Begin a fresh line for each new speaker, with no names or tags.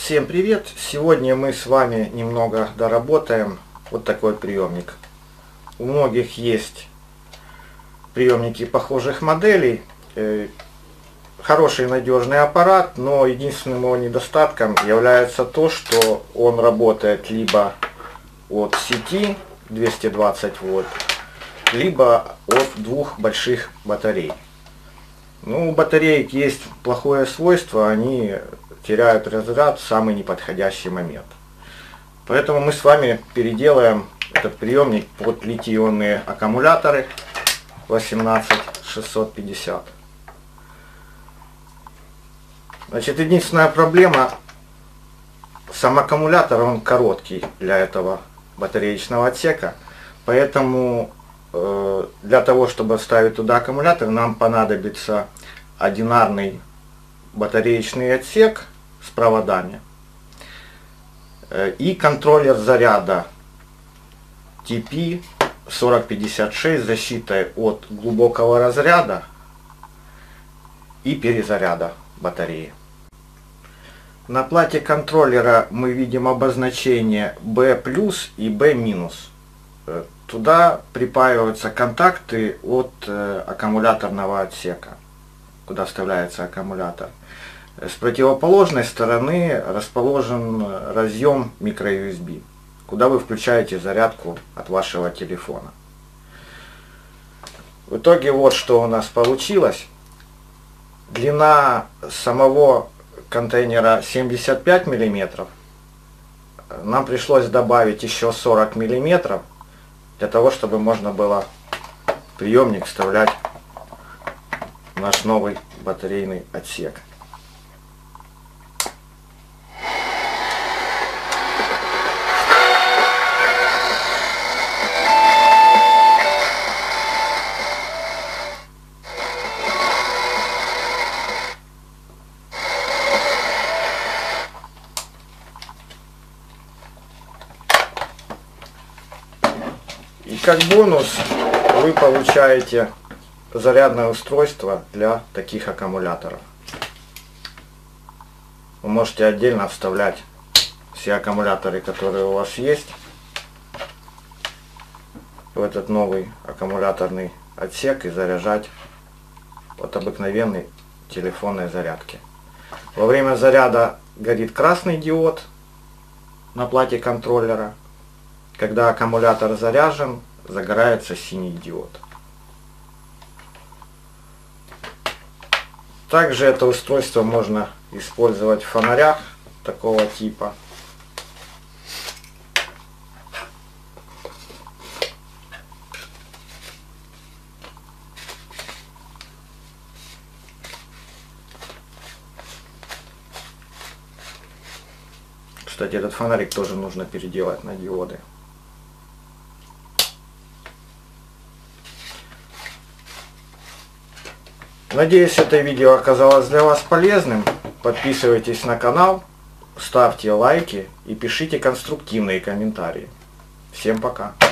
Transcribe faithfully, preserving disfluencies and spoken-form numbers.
Всем привет! Сегодня мы с вами немного доработаем вот такой приемник. У многих есть приемники похожих моделей. Хороший надежный аппарат, но единственным его недостатком является то, что он работает либо от сети двести двадцать вольт, либо от двух больших батарей. Ну, у батареек есть плохое свойство, они теряют разряд в самый неподходящий момент. Поэтому мы с вами переделаем этот приемник под литий-ионные аккумуляторы восемнадцать шестьсот пятьдесят. Значит, единственная проблема, сам аккумулятор, он короткий для этого батареечного отсека, поэтому э, для того, чтобы вставить туда аккумулятор, нам понадобится одинарный батареечный отсек с проводами э, и контроллер заряда ти пи сорок пятьдесят шесть с защитой от глубокого разряда и перезаряда батареи. На плате контроллера мы видим обозначение бэ плюс и бэ минус. Туда припаиваются контакты от э, аккумуляторного отсека, куда вставляется аккумулятор. С противоположной стороны расположен разъем микро ю эс би, куда вы включаете зарядку от вашего телефона. В итоге вот что у нас получилось. Длина самого контейнера семьдесят пять миллиметров. Нам пришлось добавить еще сорок миллиметров, для того, чтобы можно было в приемник вставлять наш новый батарейный отсек. И как бонус вы получаете зарядное устройство для таких аккумуляторов. Вы можете отдельно вставлять все аккумуляторы, которые у вас есть, в этот новый аккумуляторный отсек и заряжать от обыкновенной телефонной зарядки. Во время заряда горит красный диод на плате контроллера. Когда аккумулятор заряжен, загорается синий диод. Также это устройство можно использовать в фонарях такого типа. Кстати, этот фонарик тоже нужно переделать на диоды. Надеюсь, это видео оказалось для вас полезным. Подписывайтесь на канал, ставьте лайки и пишите конструктивные комментарии. Всем пока!